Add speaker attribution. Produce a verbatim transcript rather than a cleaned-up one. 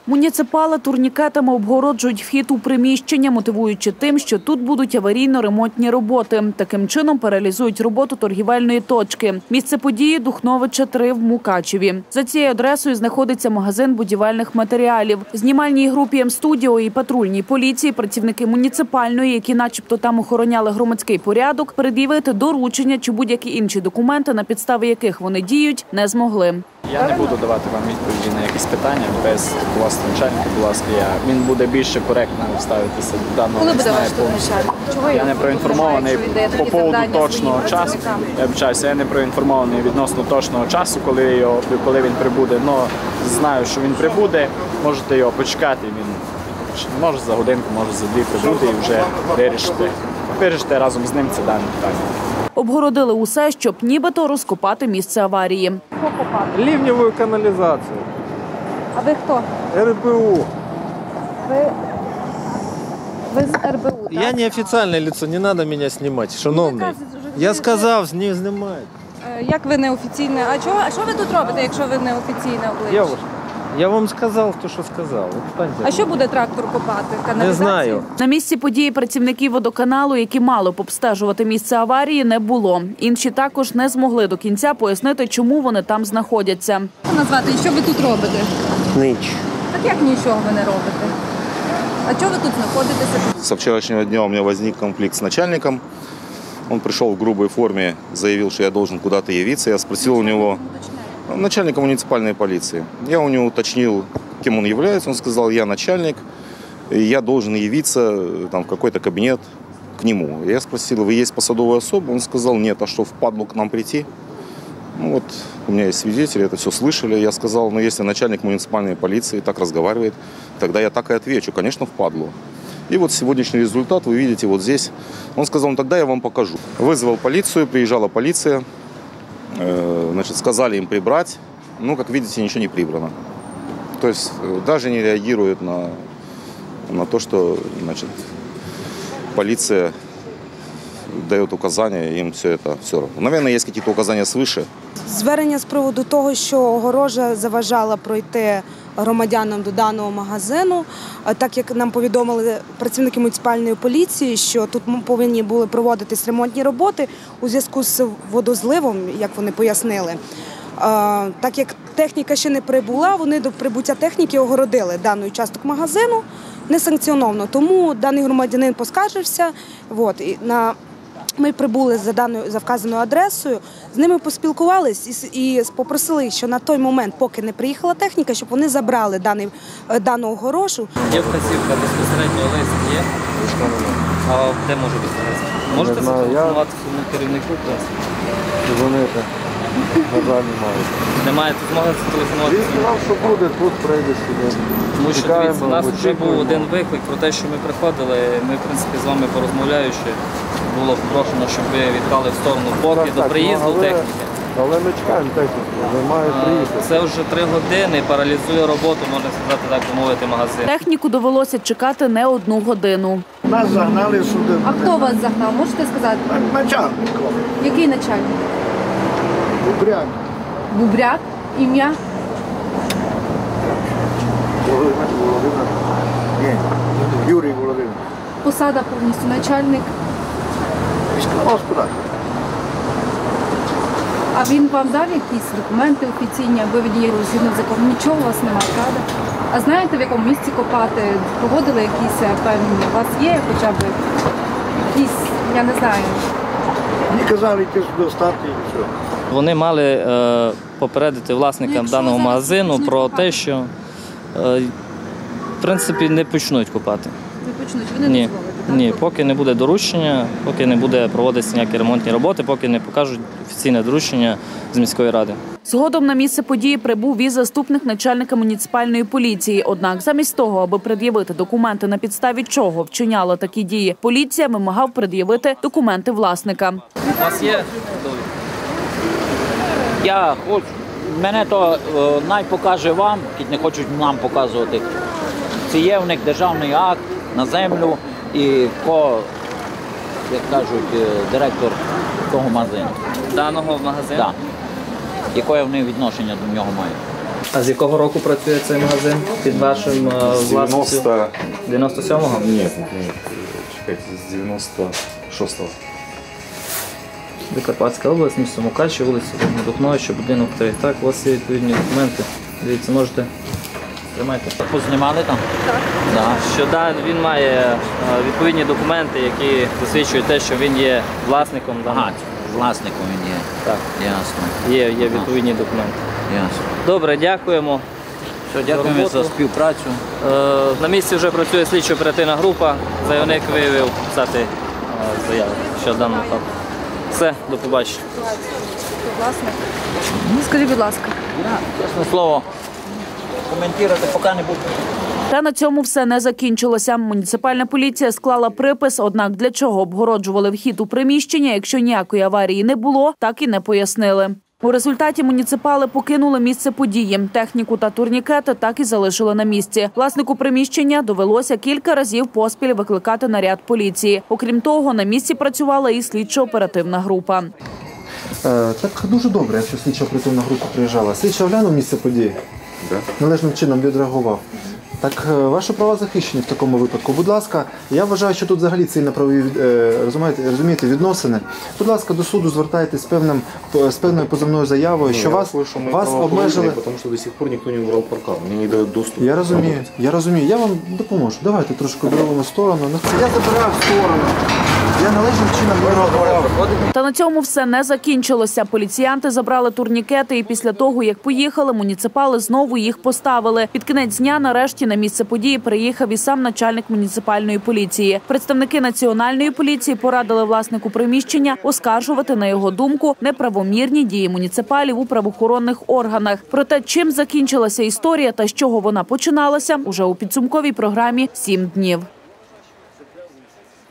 Speaker 1: Муніципали турнікетами обгороджують вхід у приміщення, мотивуючи тим, що тут будуть аварійно-ремонтні роботи. Таким чином паралізують роботу торгівельної точки. Місце події – Духновича, три в Мукачеві. За цією адресою знаходиться магазин будівельних матеріалів. Знімальній групі М-студіо і патрульній поліції працівники муніципальної, які начебто там охороняли громадський порядок, пред'явити доручення чи будь-які інші документи, на підставі яких вони діють, не змогли.
Speaker 2: Я не буду давати вам відповіді на якісь питання без власного начальника, будь ласка, я. Він буде більше коректно ставитися до даного.
Speaker 3: Коли буде ваш начальник? Чого
Speaker 2: я не проінформований по поводу точного часу. Я вибачаюся, я не проінформований відносно точного часу, коли, його, коли він прибуде. Но знаю, що він прибуде, можете його почекати. Він може за годинку, може за дві прибуде і вже вирішити. Вирішити разом з ним це дане питання.
Speaker 1: Обгородили усе, щоб нібито розкопати місце аварії.
Speaker 4: Ливневую канализацию.
Speaker 3: А ви хто?
Speaker 4: эр бэ у.
Speaker 3: Ви, ви з ер бэ у, так?
Speaker 4: Я неофициальное лицо, не надо меня снимать, шановний. Я сказав, не знімають.
Speaker 3: Як ви неофіційне? А чого, а що ви тут робите, якщо ви неофіційне обличчя?
Speaker 4: Я, я вам сказав те, що сказав.
Speaker 3: А що буде трактор копати? Каналізацію?
Speaker 4: Не знаю.
Speaker 1: На місці події працівників водоканалу, які мали б обстежувати місце аварії, не було. Інші також не змогли до кінця пояснити, чому вони там знаходяться.
Speaker 3: Що назвати? І що ви тут робите?
Speaker 4: Ніч.
Speaker 3: Так як нічого ви не робите? А чого ви тут знаходитеся?
Speaker 5: Со вчерашнего дня у меня возник конфликт с начальником. Он пришел в грубой форме, заявил, что я должен куда-то явиться. Я спросил у него, начальника муниципальной полиции. Я у него уточнил, кем он является. Он сказал, я начальник, и я должен явиться там, в какой-то кабинет к нему. Я спросил, вы есть посадовая особа? Он сказал, нет, а что, впадлу к нам прийти? Ну вот, у меня есть свидетели, это все слышали. Я сказал, ну если начальник муниципальной полиции так разговаривает, тогда я так и отвечу, конечно, впадлу. И вот сегодняшний результат вы видите вот здесь. Он сказал, ну тогда я вам покажу. Вызвал полицию, приезжала полиция. Значит, сказали им прибрать. Ну, как видите, ничего не прибрано. То есть даже не реагирует на, на то, что, значит, полиция дает указания, им все это все равно. Наверное, есть какие-то указания свыше.
Speaker 6: Звернення з приводу того, що огорожа заважала пройти громадянам до даного магазину, так як нам повідомили працівники муніципальної поліції, що тут повинні були проводитись ремонтні роботи у зв'язку з водозливом, як вони пояснили. Так як техніка ще не прибула, вони до прибуття техніки огородили даний участок магазину несанкціоновано. Тому даний громадянин поскаржився. От, і на Ми прибули за даною за вказаною адресою, з ними поспілкувались і, і попросили, що на той момент, поки не приїхала техніка, щоб вони забрали даний, дану огорошу.
Speaker 7: Є вказівка, безпосередньо лист є? А де може бути лист? Можете зателефонувати своєму керівнику?
Speaker 4: Дзвонити. На жаль, немає.
Speaker 7: Не маєте змоги зателефонувати?
Speaker 4: Він сказав, що буде, тут прийде сюди.
Speaker 7: Тому що, дивіться, у нас вже був один виклик про те, що ми приходили, ми, в принципі, з вами порозмовляючи, було попрошено, щоб ви віддали в сторону поки до приїзду техніки.
Speaker 4: Але ми чекаємо техніку, не має приїхати.
Speaker 7: Це вже три години, паралізує роботу, можна сказати, так би мовити, магазин.
Speaker 1: Техніку довелося чекати не одну годину.
Speaker 8: Нас загнали сюди.
Speaker 3: А хто вас загнав? Можете сказати?
Speaker 8: Начальник.
Speaker 3: Який начальник?
Speaker 8: Бубряк.
Speaker 3: Бубряк? Ім'я?
Speaker 8: Володимир. Ні, Юрій Володимир.
Speaker 3: Посада повністю начальник.
Speaker 8: Господар.
Speaker 3: А він вам дав якісь документи офіційні, або відділи згідно закону? Нічого у вас немає, правда? А знаєте, в якому місці копати? Проводили якісь певні? У вас є хоча б якісь, я не знаю.
Speaker 8: Мені казали, йти сюди стати і все.
Speaker 7: Вони мали е, попередити власникам
Speaker 3: ну,
Speaker 7: даного магазину про копати. те, що е, в принципі не почнуть копати.
Speaker 3: Не почнуть, ви не
Speaker 7: Ні.
Speaker 3: дозволите, так?
Speaker 7: Ні, поки не буде доручення, поки не буде проводитися ніякі ремонтні роботи, поки не покажуть офіційне доручення з міської ради.
Speaker 1: Згодом на місце події прибув і заступник начальника муніципальної поліції. Однак замість того, аби пред'явити документи, на підставі чого вчиняла такі дії, поліція вимагав пред'явити документи власника.
Speaker 7: У вас є?
Speaker 9: Я хочу, мене то е, най покаже вам, не хочуть нам показувати. Це є в них державний акт на землю і ко, як кажуть, директор того магазину.
Speaker 7: Даного магазину?
Speaker 9: Так. Яке вони відношення до нього мають?
Speaker 7: А з якого року працює цей магазин під вашим е, власністю? дев'яносто сьомого?
Speaker 5: Ні, ні, чекайте, з дев'яносто шостого.
Speaker 7: Закарпатська область, місто Мукачево, вулиця Духновича, будинок три. Так, у вас є відповідні документи. Дивіться, можете. Тримайте.
Speaker 9: Познімали там?
Speaker 7: Так.
Speaker 9: Да.
Speaker 7: Що да, він має е, відповідні документи, які засвідчують те, що він є власником.
Speaker 9: Ага, власником він є.
Speaker 7: Так.
Speaker 9: Ясно.
Speaker 7: Є, є відповідні документи.
Speaker 9: Ясно.
Speaker 7: Добре, дякуємо.
Speaker 9: Все, дякуємо за співпрацю.
Speaker 7: Е, на місці вже працює слідчо-оперативна група. Заявник виявив писати е, заяву щодо даного факту. Все, до побачення.
Speaker 3: Власник. Скажіть, будь ласка.
Speaker 9: Чесне слово, коментувати поки не буду.
Speaker 1: Та на цьому все не закінчилося. Муніципальна поліція склала припис, однак для чого обгороджували вхід у приміщення, якщо ніякої аварії не було, так і не пояснили. У результаті муніципали покинули місце події. Техніку та турнікети так і залишили на місці. Власнику приміщення довелося кілька разів поспіль викликати наряд поліції. Окрім того, на місці працювала і слідчо-оперативна група.
Speaker 10: Е, так дуже добре, якщо слідчо-оперативна група приїжджала. Слідчо оглянув місце події,
Speaker 5: Да?
Speaker 10: належним чином відреагував. Так, е, ваші права захищені в такому випадку. Будь ласка, я вважаю, що тут взагалі цивільно-правові е, розумієте, розумієте, відносини. Будь ласка, до суду звертайтесь з певним з певною позовною заявою, що
Speaker 5: я
Speaker 10: вас,
Speaker 5: слышу,
Speaker 10: вас обмежили.
Speaker 5: Тому що до сих пор ніхто не убрав паркан, мені не дають доступ.
Speaker 10: Я розумію, я розумію. Я вам допоможу. Давайте трошки відробимо сторону. Я забираю в сторону. Я належним чином відреагував.
Speaker 1: Та на цьому все не закінчилося. Поліціянти забрали турнікети і після того, як поїхали, муніципали знову їх поставили. Під кінець дня нарешті на місце події приїхав і сам начальник муніципальної поліції. Представники національної поліції порадили власнику приміщення оскаржувати, на його думку, неправомірні дії муніципалів у правоохоронних органах. Проте, чим закінчилася історія та з чого вона починалася, уже у підсумковій програмі «Сім днів».